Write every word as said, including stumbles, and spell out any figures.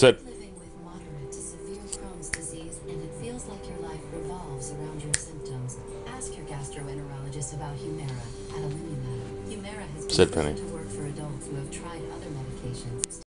Sit. Living with moderate to severe Crohn's disease, and it feels like your life revolves around your symptoms. Ask your gastroenterologist about Humira, adalimumab. Humira has been Sit, proven Penny. to work for adults who have tried other medications.